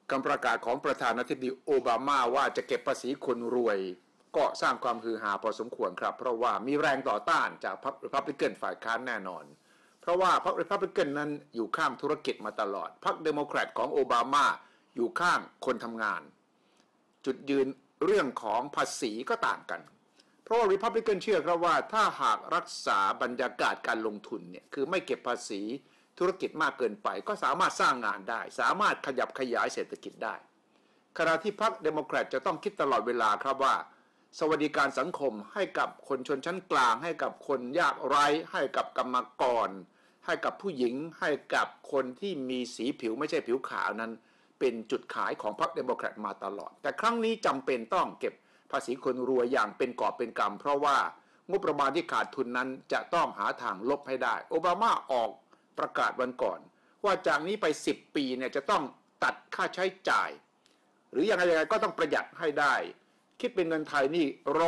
คำประกาศของประธานาธิบดีโอบามาว่าจะเก็บภาษีคนรวยก็สร้างความฮือฮาพอสมควรครับเพราะว่ามีแรงต่อต้านจากพรรครีพับลิกันฝ่ายค้านแน่นอนเพราะว่าพรรครีพับลิกันนั้นอยู่ข้างธุรกิจมาตลอดพรรคเดโมแครตของโอบามาอยู่ข้างคนทำงานจุดยืนเรื่องของภาษีก็ต่างกันเพราะว่ารีพับลิกันเชื่อครับว่าถ้าหากรักษาบรรยากาศการลงทุนเนี่ยคือไม่เก็บภาษีธุรกิจมากเกินไปก็สามารถสร้างงานได้สามารถขยับขยายเศรษฐกิจได้ขณะที่พรรคเดโมแครตจะต้องคิดตลอดเวลาครับว่าสวัสดิการสังคมให้กับคนชนชั้นกลางให้กับคนยากไร้ให้กับกรรมกรให้กับผู้หญิงให้กับคนที่มีสีผิวไม่ใช่ผิวขาวนั้นเป็นจุดขายของพรรคเดโมแครตมาตลอดแต่ครั้งนี้จำเป็นต้องเก็บภาษีคนรวยอย่างเป็นกอบเป็นกำเพราะว่างบประมาณที่ขาดทุนนั้นจะต้องหาทางลบให้ได้โอบามาออกประกาศวันก่อนว่าจากนี้ไป10 ปีเนี่ยจะต้องตัดค่าใช้จ่ายหรือยังไงก็ต้องประหยัดให้ได้คิดเป็นเงินไทยนี่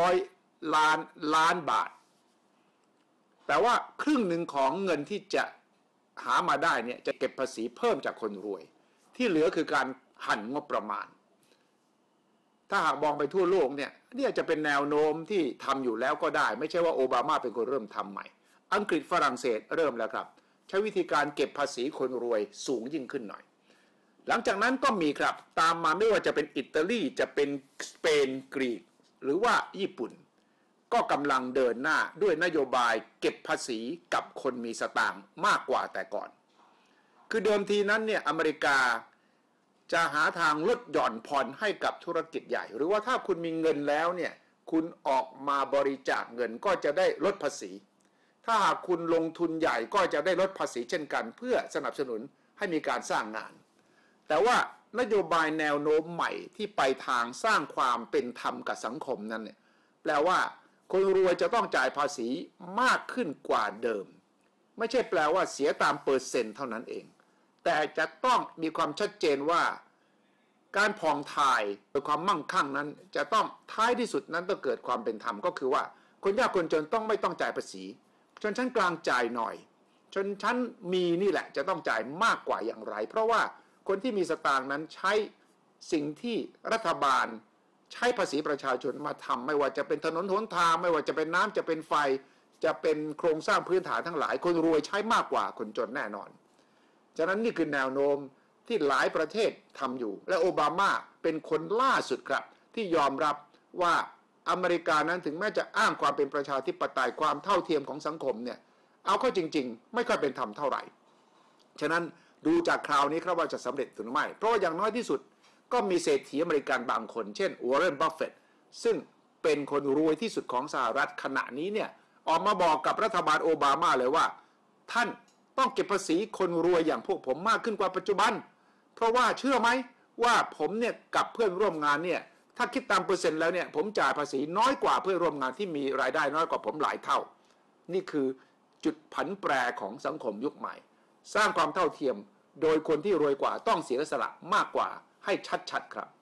100 ล้านบาทแต่ว่าครึ่งหนึ่งของเงินที่จะหามาได้เนี่ยจะเก็บภาษีเพิ่มจากคนรวยที่เหลือคือการหั่นงบประมาณถ้าหากมองไปทั่วโลกเนี่ยจะเป็นแนวโน้มที่ทำอยู่แล้วก็ได้ไม่ใช่ว่าโอบามาเป็นคนเริ่มทำใหม่อังกฤษฝรั่งเศสเริ่มแล้วครับใช้วิธีการเก็บภาษีคนรวยสูงยิ่งขึ้นหน่อยหลังจากนั้นก็มีครับตามมาไม่ว่าจะเป็นอิตาลีจะเป็นสเปนกรีกหรือว่าญี่ปุ่นก็กำลังเดินหน้าด้วยนโยบายเก็บภาษีกับคนมีสตางค์มากกว่าแต่ก่อนคือเดิมทีนั้นเนี่ยอเมริกาจะหาทางลดหย่อนผ่อนให้กับธุรกิจใหญ่หรือว่าถ้าคุณมีเงินแล้วเนี่ยคุณออกมาบริจาคเงินก็จะได้ลดภาษีถ้าหากคุณลงทุนใหญ่ก็จะได้ลดภาษีเช่นกันเพื่อสนับสนุนให้มีการสร้างงานแต่ว่านโยบายแนวโน้มใหม่ที่ไปทางสร้างความเป็นธรรมกับสังคมนั้นเนี่ยแปลว่าคนรวยจะต้องจ่ายภาษีมากขึ้นกว่าเดิมไม่ใช่แปลว่าเสียตามเปอร์เซ็นต์เท่านั้นเองแต่จะต้องมีความชัดเจนว่าการผ่องถ่ายโดยความมั่งคั่งนั้นจะต้องท้ายที่สุดนั้นต้องเกิดความเป็นธรรมก็คือว่าคนยากคนจนต้องไม่ต้องจ่ายภาษีชนชั้นกลางจ่ายหน่อยชนชั้นมีนี่แหละจะต้องจ่ายมากกว่าอย่างไรเพราะว่าคนที่มีสตางค์นั้นใช้สิ่งที่รัฐบาลใช้ภาษีประชาชนมาทำไม่ว่าจะเป็นถนนหนทางไม่ว่าจะเป็นน้ำจะเป็นไฟจะเป็นโครงสร้างพื้นฐานทั้งหลายคนรวยใช้มากกว่าคนจนแน่นอนฉะนั้นนี่คือแนวโน้มที่หลายประเทศทำอยู่และโอบามาเป็นคนล่าสุดครับที่ยอมรับว่าอเมริกานั้นถึงแม้จะอ้างความเป็นประชาธิปไตยความเท่าเทียมของสังคมเนี่ยเอาเข้าจริงๆไม่ค่อยเป็นธรรมเท่าไหร่ฉะนั้นดูจากคราวนี้ครับว่าจะสำเร็จหรือไม่เพราะว่าอย่างน้อยที่สุดก็มีเศรษฐีอเมริกันบางคนเช่นวอร์เรน บัฟเฟตต์ซึ่งเป็นคนรวยที่สุดของสหรัฐขณะนี้เนี่ยออกมาบอกกับรัฐบาลโอบามาเลยว่าท่านต้องเก็บภาษีคนรวยอย่างพวกผมมากขึ้นกว่าปัจจุบันเพราะว่าเชื่อไหมว่าผมเนี่ยกับเพื่อนร่วมงานเนี่ยถ้าคิดตามเปอร์เซ็นต์แล้วเนี่ยผมจ่ายภาษีน้อยกว่าเพื่อนร่วมงานที่มีรายได้น้อยกว่าผมหลายเท่านี่คือจุดผันแปรของสังคมยุคใหม่สร้างความเท่าเทียมโดยคนที่รวยกว่าต้องเสียสละมากกว่าให้ชัดๆครับ